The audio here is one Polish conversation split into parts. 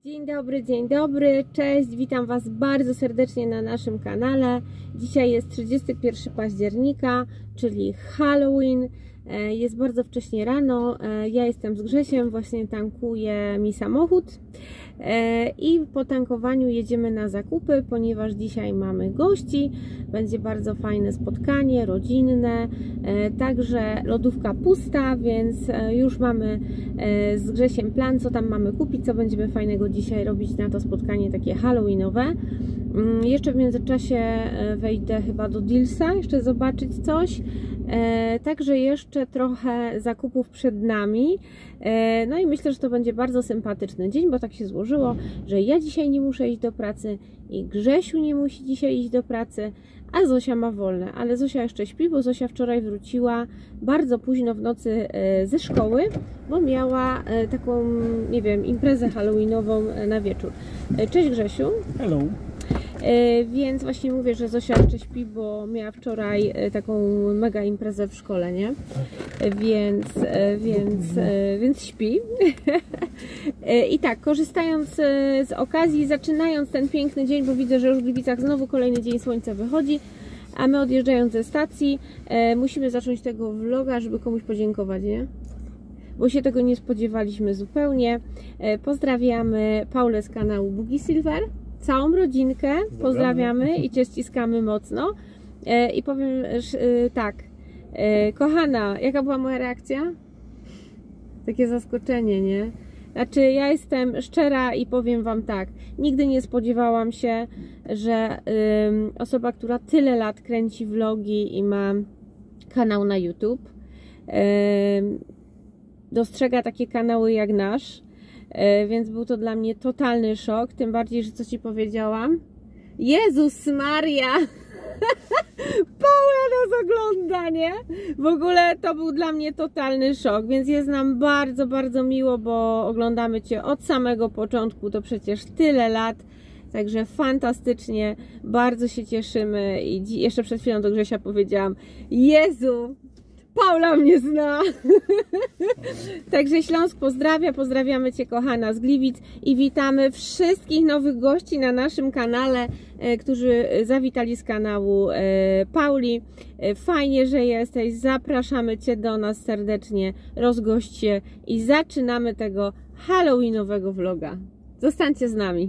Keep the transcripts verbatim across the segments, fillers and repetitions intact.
Dzień dobry, dzień dobry, cześć, witam Was bardzo serdecznie na naszym kanale. Dzisiaj jest trzydziestego pierwszego października, czyli Halloween. Jest bardzo wcześnie rano, ja jestem z Grzesiem, właśnie tankuję mi samochód i po tankowaniu jedziemy na zakupy, ponieważ dzisiaj mamy gości. Będzie bardzo fajne spotkanie, rodzinne, także lodówka pusta, więc już mamy z Grzesiem plan, co tam mamy kupić, co będziemy fajnego dzisiaj robić na to spotkanie takie halloweenowe. Jeszcze w międzyczasie wejdę chyba do Dealsa, jeszcze zobaczyć coś. E, także jeszcze trochę zakupów przed nami. E, no i myślę, że to będzie bardzo sympatyczny dzień, bo tak się złożyło, że ja dzisiaj nie muszę iść do pracy i Grzesiu nie musi dzisiaj iść do pracy, a Zosia ma wolne. Ale Zosia jeszcze śpi, bo Zosia wczoraj wróciła bardzo późno w nocy e, ze szkoły, bo miała e, taką, nie wiem, imprezę halloweenową na wieczór. E, cześć Grzesiu. Hello. E, więc właśnie mówię, że Zosia jeszcze śpi, bo miała wczoraj e, taką mega imprezę w szkole, nie? E, więc, e, więc, e, więc śpi. e, I tak, korzystając e, z okazji, zaczynając ten piękny dzień, bo widzę, że już w Gliwicach znowu kolejny dzień słońca wychodzi, a my odjeżdżając ze stacji e, musimy zacząć tego vloga, żeby komuś podziękować, nie? Bo się tego nie spodziewaliśmy zupełnie. E, pozdrawiamy Paulę z kanału Bugi Silver. Całą rodzinkę pozdrawiamy i Cię ściskamy mocno. E, I powiem e, tak, e, kochana, jaka była moja reakcja? Takie zaskoczenie, nie? Znaczy, ja jestem szczera i powiem Wam tak, nigdy nie spodziewałam się, że y, osoba, która tyle lat kręci vlogi i ma kanał na YouTube, y, dostrzega takie kanały jak nasz. Więc był to dla mnie totalny szok, tym bardziej, że co Ci powiedziałam? Jezus Maria! Paula nas ogląda, nie? W ogóle to był dla mnie totalny szok, więc jest nam bardzo, bardzo miło, bo oglądamy Cię od samego początku, to przecież tyle lat. Także fantastycznie, bardzo się cieszymy i jeszcze przed chwilą do Grzesia powiedziałam: Jezu! Paula mnie zna. Także Śląsk pozdrawia, pozdrawiamy Cię kochana z Gliwic i witamy wszystkich nowych gości na naszym kanale, e, którzy zawitali z kanału e, Pauli. E, fajnie, że jesteś, zapraszamy Cię do nas serdecznie, rozgość się i zaczynamy tego halloweenowego vloga. Zostańcie z nami.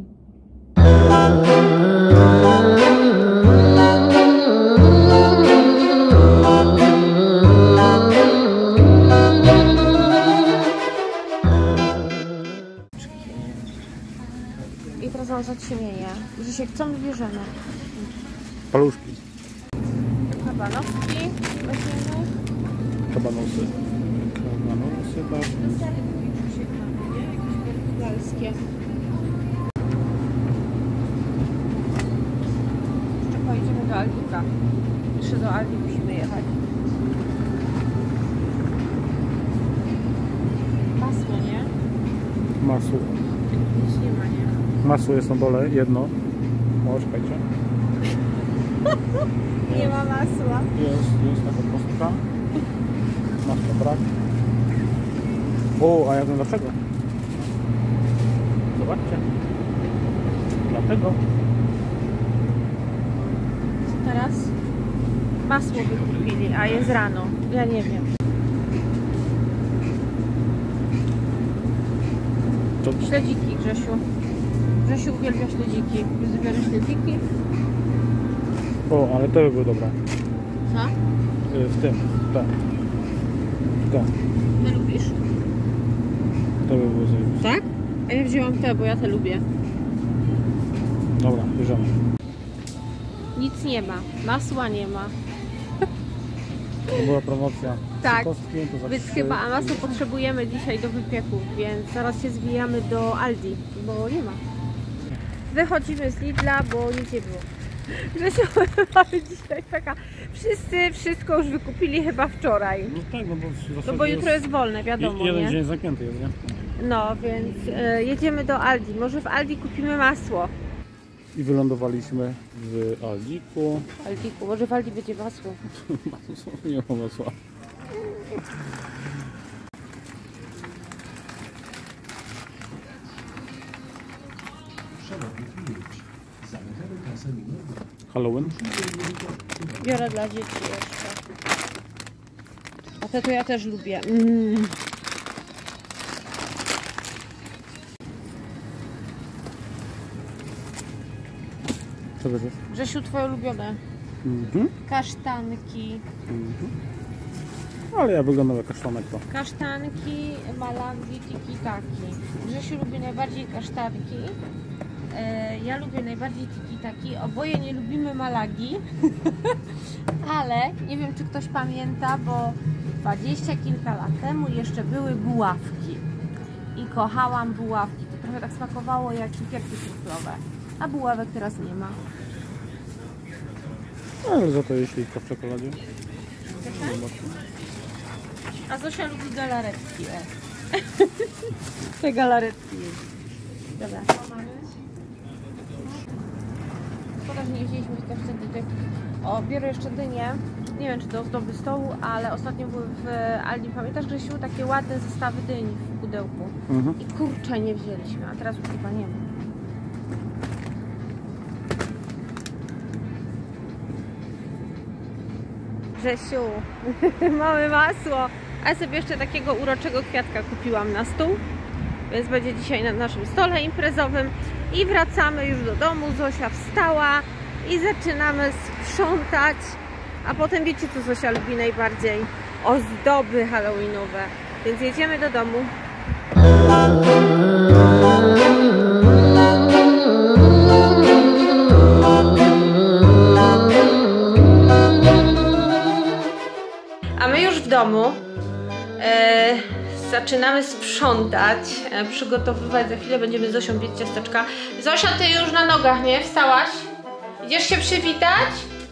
I teraz mam zaćmienie. Dzisiaj co my bierzemy? Paluszki. Kabanowski weźmiemy. Kabanosy. Kabanosy, bardzo. Jakieś portugalskie. Jeszcze pojedziemy do Aldika. Jeszcze do Aldi musimy jechać. Masło, nie? Masło. Nic nie ma, nie? Masło jest na dole, jedno. O, czekajcie. Nie ma masła. Jest, jest taka kostka. Masło brak. O, a ja wiem dlaczego. Zobaczcie. Dlatego. Teraz masło wykupili, a jest rano. Ja nie wiem. To... Śledziki, Grzesiu. Grzesiu uwielbia śledziki. Zbierzesz śledziki? O, ale te by były dobre. Co? W tym, te. Te. Ty lubisz? To by były zajebiste. Tak? A ja wzięłam te, bo ja te lubię. Dobra, bierzemy. Nic nie ma. Masła nie ma. To była promocja. Tak. Kostki, to za Więc trzy. chyba a masło potrzebujemy dzisiaj do wypieku, więc zaraz się zwijamy do Aldi, bo nie ma. Wychodzimy z Lidla, bo nic nie było. Grzesiu, mamy dzisiaj taka... Wszyscy wszystko już wykupili chyba wczoraj. No tak, no bo w No zasadzie bo jutro jest wolne, wiadomo, jeden nie? dzień zamknięty jest, nie? No, więc y, jedziemy do Aldi. Może w Aldi kupimy masło. I wylądowaliśmy w Aldiku. Aldiku, może w Aldi będzie masło. Nie ma masła. Halloween? Biorę dla dzieci jeszcze. A te to ja też lubię. Mm. Co to jest? Grzesiu, twoje ulubione. Mhm. Kasztanki. Mhm. Ale ja wyglądam jak kasztanek to. Kasztanki, malagi, tiki-taki. Grzesiu lubi najbardziej kasztanki. E, ja lubię najbardziej tiki-taki. Oboje nie lubimy malagi. Ale nie wiem, czy ktoś pamięta, bo dwadzieścia kilka lat temu jeszcze były buławki. I kochałam buławki. To trochę tak smakowało jak cukierki truflowe. A buławek teraz nie ma. Ale za to jeśli to w czekoladzie. A Zosia lubi galaretki. O. Te galaretki. Dobra. Szkoda, że nie wzięliśmy też wtedy. O, biorę jeszcze dynię. Nie wiem, czy to ozdoby stołu, ale ostatnio były w Aldi. Pamiętasz, Grzesiu, takie ładne zestawy dyni w pudełku. Mhm. I kurczę, nie wzięliśmy, a teraz już chyba nie ma. Grzesiu, mamy masło. A ja sobie jeszcze takiego uroczego kwiatka kupiłam na stół. Więc będzie dzisiaj na naszym stole imprezowym. I wracamy już do domu. Zosia wstała i zaczynamy sprzątać. A potem wiecie, co Zosia lubi najbardziej? Ozdoby halloweenowe. Więc jedziemy do domu. A my już w domu. E, zaczynamy sprzątać, e, przygotowywać. Za chwilę będziemy z Zosią piec ciasteczka. Zosia, ty już na nogach, nie? Wstałaś? Idziesz się przywitać?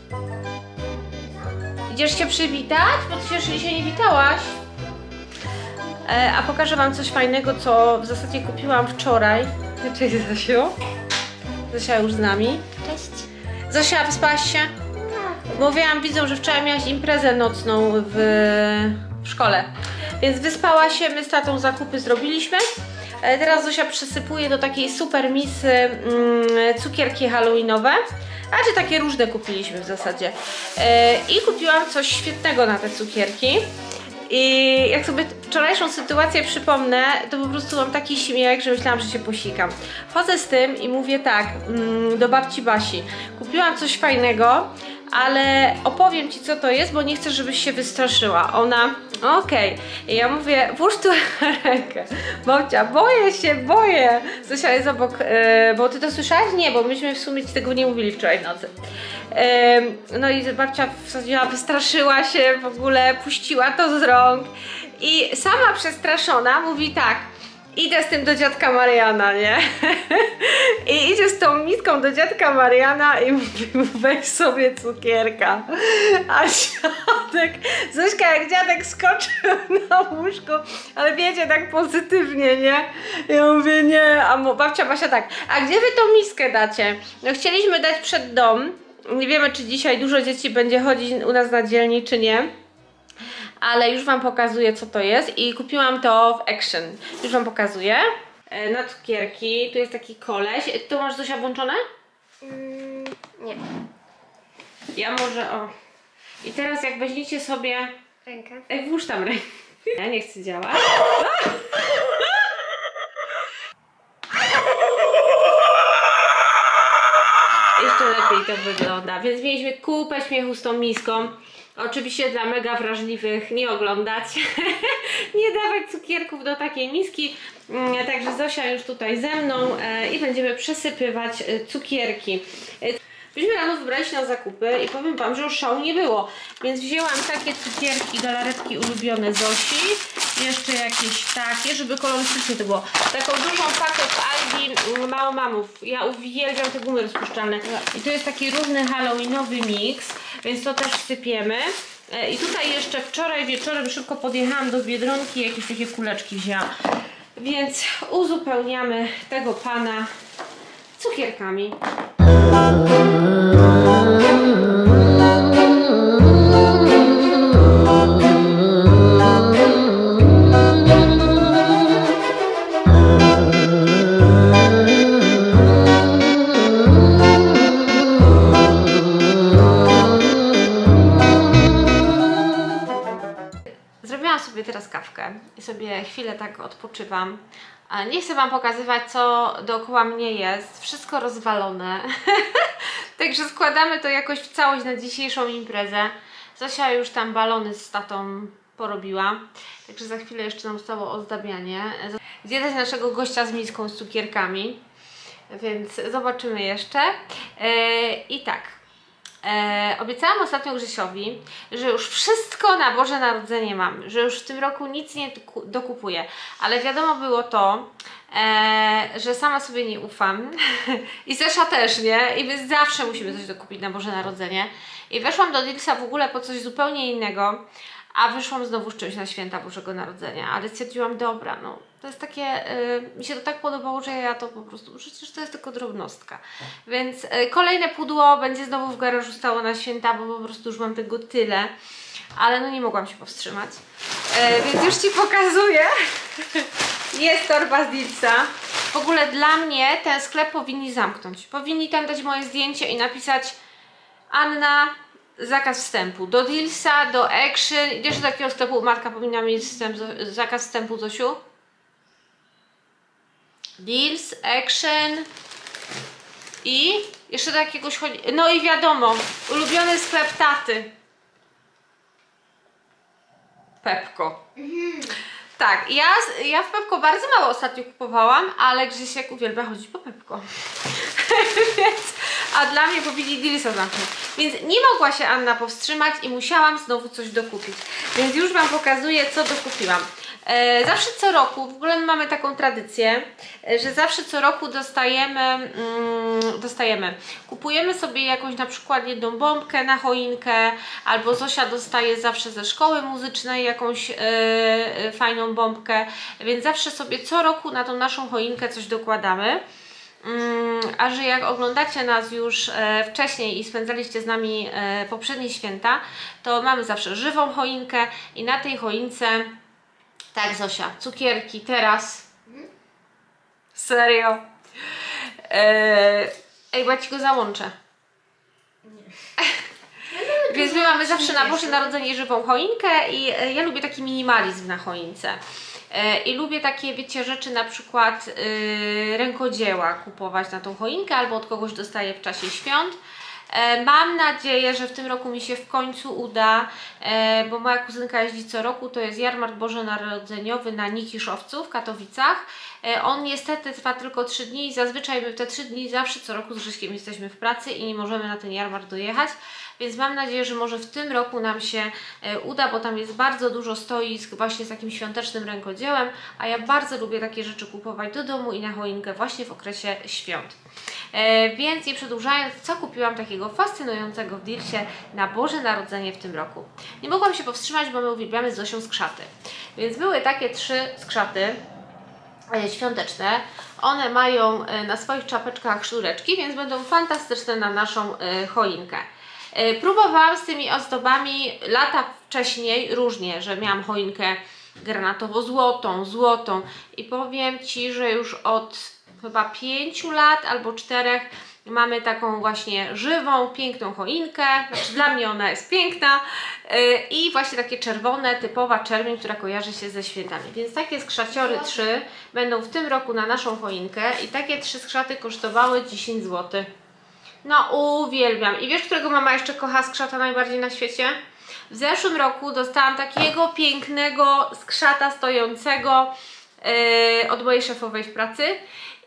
Idziesz się przywitać? Bo ty się jeszcze dzisiaj nie witałaś. E, a pokażę wam coś fajnego, co w zasadzie kupiłam wczoraj. Cześć, Zosiu. Zosia już z nami. Cześć. Zosia, wyspałaś się? Mówiłam widzom, że wczoraj miałaś imprezę nocną w, w szkole. Więc wyspała się, my z tatą zakupy zrobiliśmy. E, teraz Zosia przysypuje do takiej super misy mm, cukierki halloweenowe. A czy takie różne kupiliśmy w zasadzie. E, I kupiłam coś świetnego na te cukierki. I jak sobie wczorajszą sytuację przypomnę, to po prostu mam taki śmiech, że myślałam, że się posikam. Chodzę z tym i mówię tak mm, do babci Basi. Kupiłam coś fajnego, ale opowiem ci, co to jest, bo nie chcę, żebyś się wystraszyła. Ona, okej. Okay. I ja mówię, włóż tu rękę. Babcia, boję się, boję. Zosia jest obok, yy, bo ty to słyszałaś? Nie, bo myśmy w sumie ci tego nie mówili wczoraj w nocy. Yy, no i babcia wsadziła, wystraszyła się w ogóle, puściła to z rąk. I sama przestraszona mówi tak. Idę z tym do dziadka Mariana, nie? I idzie z tą miską do dziadka Mariana i mówi mu, weź sobie cukierka. A dziadek, Zośka jak dziadek skoczył na łóżku, ale wiecie, tak pozytywnie, nie? Ja mówię, nie, a babcia Basia tak, a gdzie wy tą miskę dacie? No chcieliśmy dać przed dom, nie wiemy, czy dzisiaj dużo dzieci będzie chodzić u nas na dzielni, czy nie. Ale już wam pokazuję, co to jest i kupiłam to w Action. Już wam pokazuję. E, na cukierki. Tu jest taki koleś. Tu masz Zosia włączone? Mm, nie. Ja może, o. I teraz jak weźmiecie sobie... Rękę. Ej, włóż tam rękę. Ja nie chcę działać. Jeszcze lepiej to wygląda. Więc mieliśmy kupę śmiechu z tą miską. Oczywiście dla mega wrażliwych nie oglądać, nie dawać cukierków do takiej miski. Także Zosia już tutaj ze mną i będziemy przesypywać cukierki. Myśmy rano wybrali się na zakupy i powiem wam, że już szału nie było. Więc wzięłam takie cukierki, galaretki ulubione Zosi. Jeszcze jakieś takie, żeby kolorystycznie to było. Taką dużą pakę w Aldi Małomamów. Ja uwielbiam te gumy rozpuszczalne. I to jest taki różny halloweenowy miks, więc to też wsypiemy. I tutaj jeszcze wczoraj wieczorem szybko podjechałam do Biedronki, jakieś takie kuleczki wzięłam. Więc uzupełniamy tego pana cukierkami. i sobie chwilę tak odpoczywam. Nie chcę Wam pokazywać, co dookoła mnie jest. Wszystko rozwalone. Także składamy to jakoś w całość na dzisiejszą imprezę. Zosia już tam balony z tatą porobiła. Także za chwilę jeszcze nam zostało ozdabianie. Zjadać naszego gościa z miską z cukierkami. Więc zobaczymy jeszcze. Yy, I tak. E, obiecałam ostatnio Grzesiowi, że już wszystko na Boże Narodzenie mam, że już w tym roku nic nie dokupuję, ale wiadomo było to, e, że sama sobie nie ufam i Zosia też nie, i my zawsze musimy coś dokupić na Boże Narodzenie. I weszłam do Dealsa w ogóle po coś zupełnie innego, a wyszłam znowu z czymś na święta Bożego Narodzenia, ale stwierdziłam, dobra, no to jest takie, yy, mi się to tak podobało, że ja to po prostu, przecież to jest tylko drobnostka. Więc yy, kolejne pudło będzie znowu w garażu stało na święta, bo po prostu już mam tego tyle, ale no nie mogłam się powstrzymać. Yy, więc już Ci pokazuję. Jest torba z Dealsa. W ogóle dla mnie ten sklep powinni zamknąć. Powinni tam dać moje zdjęcie i napisać: Anna, zakaz wstępu. Do Dealsa, do Action. Idziesz do takiego sklepu, matka powinna mieć wstęp, zakaz wstępu, Zosiu? Deals, Action i jeszcze do jakiegoś chodzi. No i wiadomo, ulubiony sklep taty. Pepko. Tak, ja, ja w Pepko bardzo mało ostatnio kupowałam, ale Grzesiek uwielbia chodzić po Pepko. Więc, a dla mnie powinni Dealsa zamknąć. Więc nie mogła się Anna powstrzymać i musiałam znowu coś dokupić. Więc już Wam pokazuję, co dokupiłam. E, zawsze co roku, w ogóle mamy taką tradycję, e, że zawsze co roku dostajemy, mm, dostajemy, kupujemy sobie jakąś na przykład jedną bombkę na choinkę, albo Zosia dostaje zawsze ze szkoły muzycznej jakąś e, e, fajną bombkę, więc zawsze sobie co roku na tą naszą choinkę coś dokładamy. Mm, a że jak oglądacie nas już e, wcześniej i spędzaliście z nami e, poprzednie święta, to mamy zawsze żywą choinkę i na tej choince, tak Zosia, cukierki teraz. Serio? E, ej, bo ja Ci go załączę. Nie. Więc my mamy zawsze na Boże Narodzenie żywą choinkę i e, ja lubię taki minimalizm na choince. I lubię takie, wiecie, rzeczy, na przykład yy, rękodzieła kupować na tą choinkę albo od kogoś dostaję w czasie świąt. E, mam nadzieję, że w tym roku mi się w końcu uda, e, bo moja kuzynka jeździ co roku, to jest jarmark bożonarodzeniowy na Nikiszowcu w Katowicach. E, on niestety trwa tylko trzy dni i zazwyczaj my w te trzy dni zawsze co roku z Grześkiem jesteśmy w pracy i nie możemy na ten jarmark dojechać. Więc mam nadzieję, że może w tym roku nam się e, uda, bo tam jest bardzo dużo stoisk właśnie z takim świątecznym rękodziełem, a ja bardzo lubię takie rzeczy kupować do domu i na choinkę właśnie w okresie świąt. E, więc nie przedłużając, co kupiłam takiego fascynującego w Dealsie na Boże Narodzenie w tym roku. Nie mogłam się powstrzymać, bo my uwielbiamy z Zosią skrzaty. Więc były takie trzy skrzaty e, świąteczne. One mają e, na swoich czapeczkach sznureczki, więc będą fantastyczne na naszą e, choinkę. Próbowałam z tymi ozdobami lata wcześniej różnie, że miałam choinkę granatowo-złotą, złotą i powiem Ci, że już od chyba pięciu lat albo czterech mamy taką właśnie żywą, piękną choinkę, znaczy dla mnie ona jest piękna i właśnie takie czerwone, typowa czerwień, która kojarzy się ze świętami. Więc takie skrzaciory trzy będą w tym roku na naszą choinkę i takie trzy skrzaty kosztowały dziesięć złotych. No uwielbiam. I wiesz, którego mama jeszcze kocha skrzata najbardziej na świecie? W zeszłym roku dostałam takiego pięknego skrzata stojącego yy, od mojej szefowej w pracy.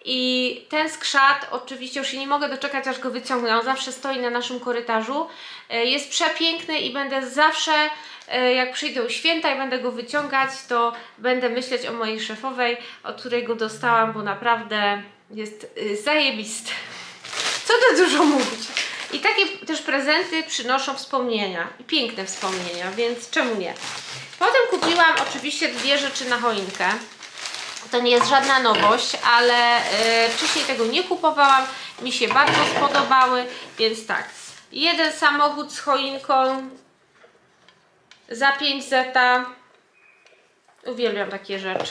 I ten skrzat, oczywiście już się nie mogę doczekać, aż go wyciągnę. On zawsze stoi na naszym korytarzu. Yy, jest przepiękny i będę zawsze, yy, jak przyjdą święta i będę go wyciągać, to będę myśleć o mojej szefowej, od której go dostałam, bo naprawdę jest yy, zajebisty. Co tu dużo mówić? I takie też prezenty przynoszą wspomnienia. I piękne wspomnienia, więc czemu nie? Potem kupiłam oczywiście dwie rzeczy na choinkę. To nie jest żadna nowość, ale yy, wcześniej tego nie kupowałam. Mi się bardzo spodobały, więc tak. Jeden samochód z choinką za pięć zeta. Uwielbiam takie rzeczy.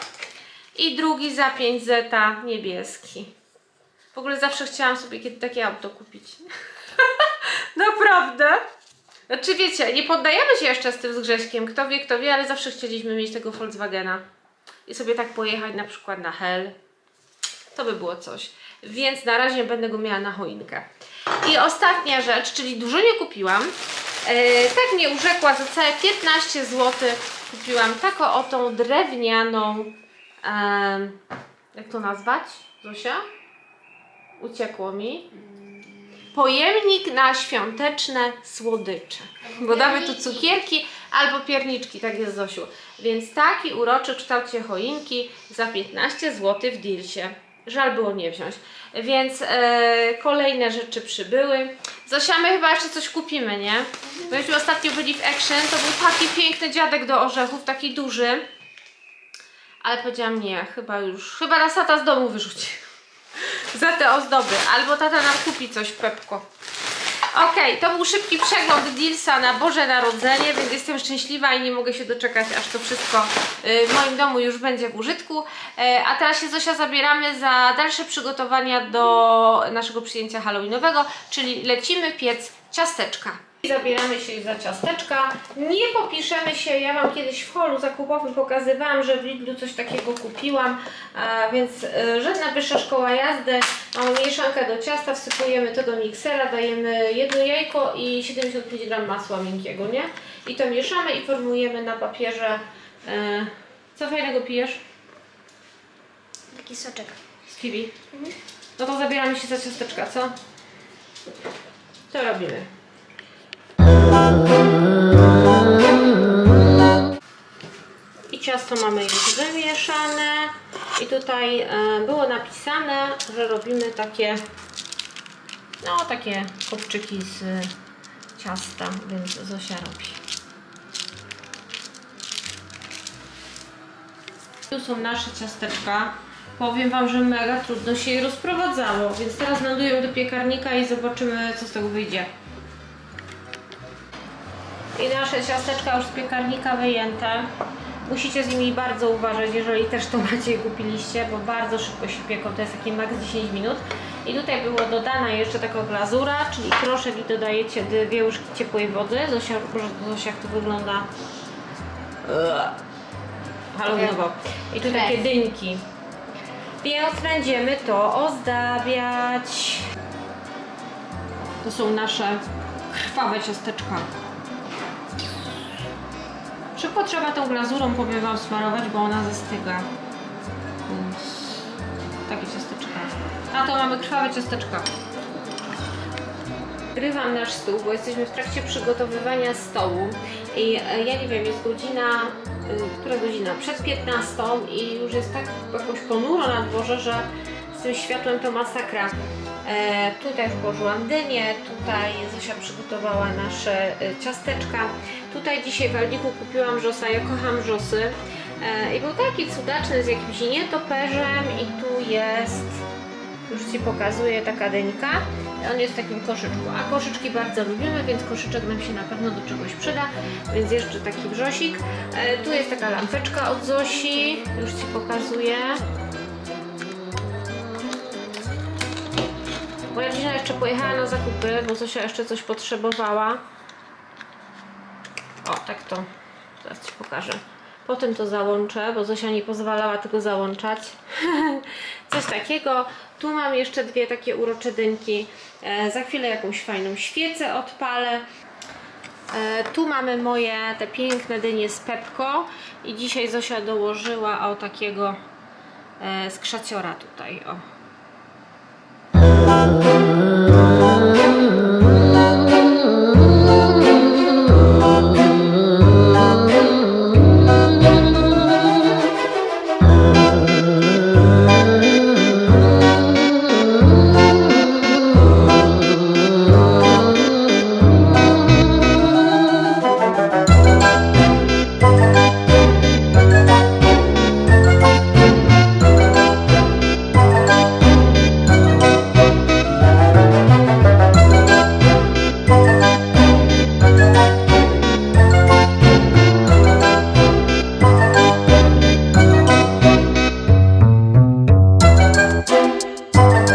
I drugi za pięć zeta, niebieski. W ogóle zawsze chciałam sobie kiedy takie auto kupić. Naprawdę. Znaczy wiecie, nie poddajemy się jeszcze z tym z Grześkiem, kto wie, kto wie, ale zawsze chcieliśmy mieć tego Volkswagena i sobie tak pojechać na przykład na Hel. To by było coś. Więc na razie będę go miała na choinkę. I ostatnia rzecz, czyli dużo nie kupiłam. E, tak mnie urzekła, za całe piętnaście złotych kupiłam taką oto drewnianą, e, jak to nazwać, Zosia? Uciekło mi. Pojemnik na świąteczne słodycze. Bo damy tu cukierki albo pierniczki, tak jest, Zosiu. Więc taki uroczy w kształcie choinki za piętnaście złotych w Dealsie. Żal było nie wziąć. Więc e, kolejne rzeczy przybyły. Zosia, my chyba jeszcze coś kupimy, nie? Bo myśmy ostatnio byli w Action, to był taki piękny dziadek do orzechów, taki duży. Ale powiedziałam nie, chyba już, chyba nas tata z domu wyrzuci. Za te ozdoby. Albo tata nam kupi coś w Pepko. Ok, to był szybki przegląd Dealsa na Boże Narodzenie, więc jestem szczęśliwa i nie mogę się doczekać, aż to wszystko w moim domu już będzie w użytku. A teraz się, Zosia, zabieramy za dalsze przygotowania do naszego przyjęcia halloweenowego, czyli lecimy piec ciasteczka. Zabieramy się za ciasteczka. Nie popiszemy się, ja Wam kiedyś w holu zakupowym pokazywałam, że w Lidlu coś takiego kupiłam, a więc y, żadna wyższa szkoła jazdy. Mamy mieszankę do ciasta, wsypujemy to do miksera, dajemy jedno jajko i siedemdziesiąt pięć gramów masła miękkiego, nie? I to mieszamy i formujemy na papierze. Y, co fajnego pijesz? Taki soczek. Z kiwi. Mhm. No to zabieramy się za ciasteczka, co? To robimy. I ciasto mamy już wymieszane i tutaj e, było napisane, że robimy takie no takie kopczyki z ciasta, więc Zosia robi. Tu są nasze ciasteczka. Powiem Wam, że mega trudno się je rozprowadzało, więc teraz lądują do piekarnika i zobaczymy, co z tego wyjdzie. I nasze ciasteczka już z piekarnika wyjęte. Musicie z nimi bardzo uważać, jeżeli też to macie i kupiliście, bo bardzo szybko się pieką, to jest takie maks dziesięć minut. I tutaj było dodana jeszcze taka glazura, czyli proszek i dodajecie dwie łyżki ciepłej wody. Zosia, Zosia, jak to wygląda? Halloweenowo. I tu takie dynki. Więc będziemy to ozdabiać. To są nasze krwawe ciasteczka. Szybko trzeba tą glazurą, powiem Wam, smarować, bo ona zastyga. Więc takie ciasteczka. A to mamy krwawe ciasteczka. Grywam nasz stół, bo jesteśmy w trakcie przygotowywania stołu. I ja nie wiem, jest godzina, która godzina? Przed piętnastą i już jest tak jakoś ponuro na dworze, że z tym światłem to masakra. E, tutaj włożyłam dynię, tutaj Zosia przygotowała nasze ciasteczka. Tutaj dzisiaj w Aldiku kupiłam wrzosa, ja kocham wrzosy. E, I był taki cudaczny z jakimś nietoperzem i tu jest, już Ci pokazuję, taka dyńka. On jest w takim koszyczku, a koszyczki bardzo lubimy, więc koszyczek nam się na pewno do czegoś przyda, więc jeszcze taki wrzosik. E, tu jest taka lampeczka od Zosi, już Ci pokazuję. Moja rodzina jeszcze pojechała na zakupy, bo Zosia jeszcze coś potrzebowała. O, tak to, zaraz Ci pokażę. Potem to załączę, bo Zosia nie pozwalała tego załączać. Coś takiego. Tu mam jeszcze dwie takie urocze dynki. E, za chwilę jakąś fajną świecę odpalę. E, tu mamy moje te piękne dynie z Pepko. I dzisiaj Zosia dołożyła o takiego e, skrzaciora tutaj. O.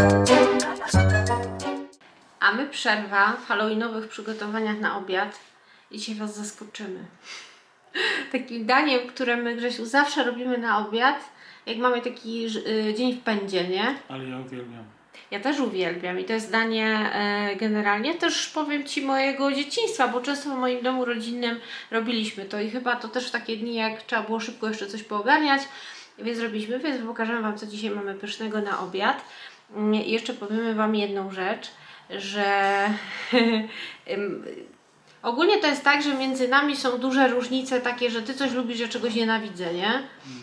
Przerwa w halloweenowych przygotowaniach na obiad. I dzisiaj Was zaskoczymy. Takim daniem, które my, Grzesiu, zawsze robimy na obiad, jak mamy taki y, dzień w pędzie, nie? Ale ja uwielbiam. Ja też uwielbiam i to jest danie e, generalnie też, powiem Ci, mojego dzieciństwa, bo często w moim domu rodzinnym robiliśmy to i chyba to też w takie dni, jak trzeba było szybko jeszcze coś poogarniać, więc robiliśmy, więc pokażemy Wam, co dzisiaj mamy pysznego na obiad. I jeszcze powiemy Wam jedną rzecz, że ogólnie to jest tak, że między nami są duże różnice takie, że Ty coś lubisz, ja czegoś nienawidzę, nie?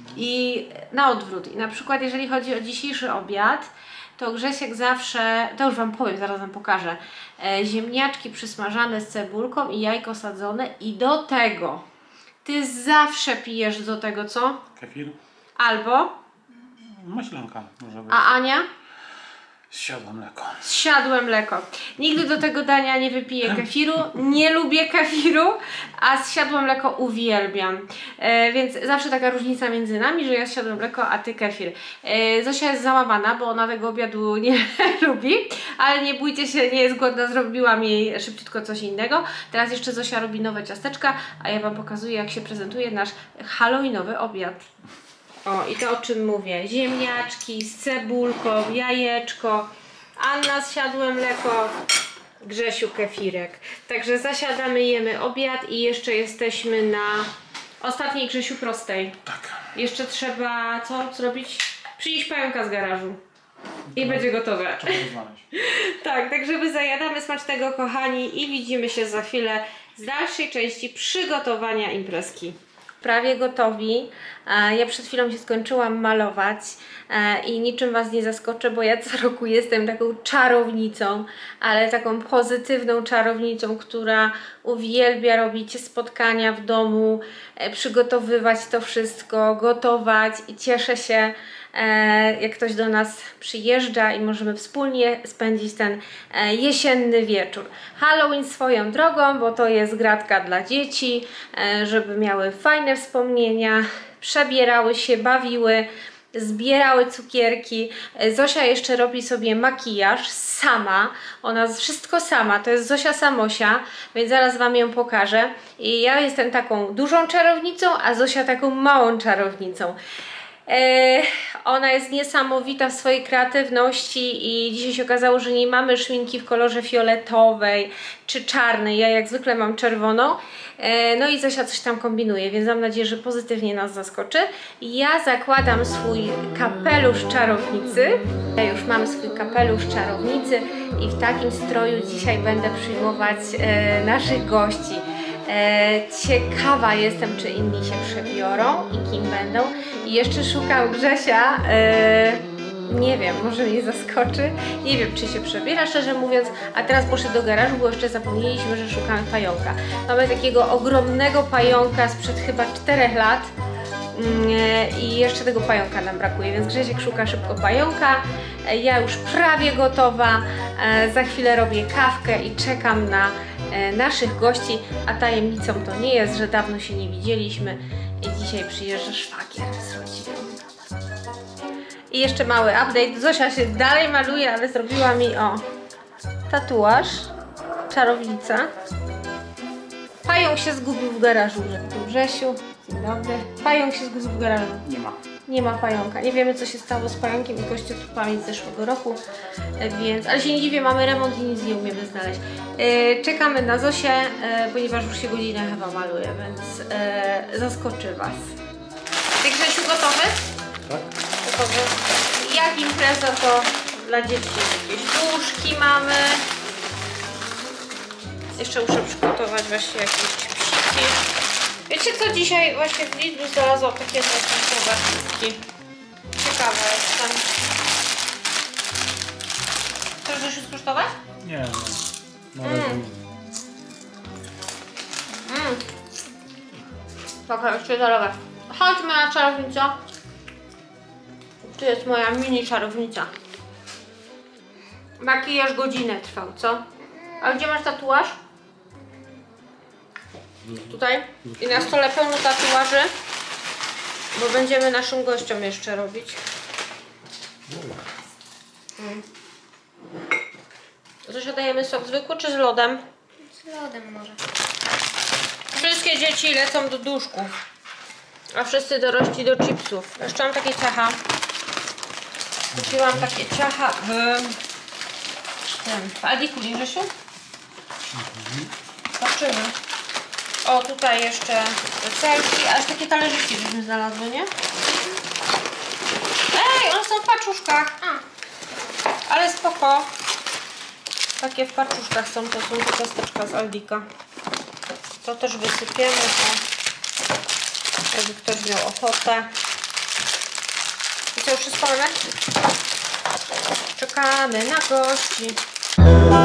I na odwrót. I na przykład jeżeli chodzi o dzisiejszy obiad, to Grzesiek zawsze, to już Wam powiem, zaraz Wam pokażę, e, ziemniaczki przysmażane z cebulką i jajko sadzone i do tego Ty zawsze pijesz do tego, co? Kefir? Albo? Maślanka może być. A Ania? Zsiadłe mleko. Zsiadłe mleko. Nigdy do tego dania nie wypiję kefiru, nie lubię kefiru, a zsiadłe mleko uwielbiam. E, więc zawsze taka różnica między nami, że ja zsiadłe mleko, a Ty kefir. E, Zosia jest załamana, bo ona tego obiadu nie lubi, ale nie bójcie się, nie jest głodna, zrobiłam jej szybciutko coś innego. Teraz jeszcze Zosia robi nowe ciasteczka, a ja Wam pokazuję, jak się prezentuje nasz halloweenowy obiad. O, i to o czym mówię. Ziemniaczki z cebulką, jajeczko, Anna zsiadłe mleko, Grzesiu kefirek. Także zasiadamy, jemy obiad i jeszcze jesteśmy na ostatniej, Grzesiu, prostej. Tak. Jeszcze trzeba co zrobić? Przynieść pająka z garażu. I będzie gotowe. Trzeba to znaleźć. Tak, także Wy zajadamy smacznego, kochani, i widzimy się za chwilę z dalszej części przygotowania imprezki. Prawie gotowi. Ja przed chwilą się skończyłam malować i niczym Was nie zaskoczę, bo ja co roku jestem taką czarownicą, ale taką pozytywną czarownicą, która uwielbia robić spotkania w domu, przygotowywać to wszystko, gotować i cieszę się, jak ktoś do nas przyjeżdża i możemy wspólnie spędzić ten jesienny wieczór. Halloween swoją drogą, bo to jest gratka dla dzieci, żeby miały fajne wspomnienia, przebierały się, bawiły, zbierały cukierki. Zosia jeszcze robi sobie makijaż sama, ona wszystko sama, to jest Zosia Samosia, więc zaraz Wam ją pokażę. I ja jestem taką dużą czarownicą, a Zosia taką małą czarownicą. Eee, ona jest niesamowita w swojej kreatywności i dzisiaj się okazało, że nie mamy szminki w kolorze fioletowej czy czarnej, ja jak zwykle mam czerwoną, eee, no i Zosia coś tam kombinuje, więc mam nadzieję, że pozytywnie nas zaskoczy. Ja zakładam swój kapelusz czarownicy, ja już mam swój kapelusz czarownicy i w takim stroju dzisiaj będę przyjmować e, naszych gości. E, ciekawa jestem, czy inni się przebiorą i kim będą. I jeszcze szukam Grzesia, e, nie wiem, może mnie zaskoczy, nie wiem, czy się przebiera, szczerze mówiąc, a teraz poszedł do garażu, bo jeszcze zapomnieliśmy, że szukamy pająka. Mamy takiego ogromnego pająka sprzed chyba czterech lat e, i jeszcze tego pająka nam brakuje, więc Grzesiek szuka szybko pająka. E, ja już prawie gotowa, e, za chwilę robię kawkę i czekam na naszych gości, a tajemnicą to nie jest, że dawno się nie widzieliśmy i dzisiaj przyjeżdża szwagier z rodziną. I jeszcze mały update. Zosia się dalej maluje, ale zrobiła mi o tatuaż, czarownica. Pająk się zgubił w garażu, rzekł Grzesiu. Dzień dobry. Pająk się zgubił w garażu. Nie ma. Nie ma pająka. Nie wiemy, co się stało z pająkiem i kościotrupaami z zeszłego roku, więc, ale się nie dziwię, mamy remont i nic nie umiemy znaleźć. E, czekamy na Zosię, e, ponieważ już się godzinę chyba maluje, więc e, zaskoczy Was. Ty, Grzesiu, gotowy? Tak. Gotowy. Jak impreza, to dla dzieci jakieś puszki mamy. Jeszcze muszę przygotować właśnie jakieś psiki. Wiecie co, dzisiaj właśnie w Lidlu znalazłam takie znaczkowe psiki. Ciekawe jestem. Chcesz coś skosztować? Nie, nie. Na razie Mm. nie. Mmm. Taka jeszcze droga. Chodź, moja czarownica. Tu jest moja mini czarownica. Makijaż godzinę trwał, co? A gdzie masz tatuaż? Tutaj. I na stole pełno tatuaży, bo będziemy naszym gościom jeszcze robić. Mm. Zosia, dajemy sok zwykły czy z lodem? Z lodem może. Wszystkie dzieci lecą do duszków, a wszyscy dorośli do chipsów. Jeszcze mam takie ciacha. Kupiłam takie ciacha w tym, w Aldiku, nie Grzesiu? Zobaczymy. O, tutaj jeszcze celki, aż takie talerzyki żeśmy znalazły, nie? Ej, one są w paczuszkach. Ale spoko. Takie w paczuszkach są, to są te ciasteczka z Aldika. To też wysypiemy, to jakby ktoś miał ochotę. I to już wszystko mamy? Czekamy na gości.